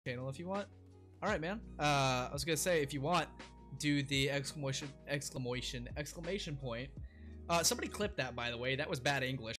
channel if you want. All right, man. I was gonna say, if you want, do the exclamation point. Somebody clip that, by the way. That was bad English.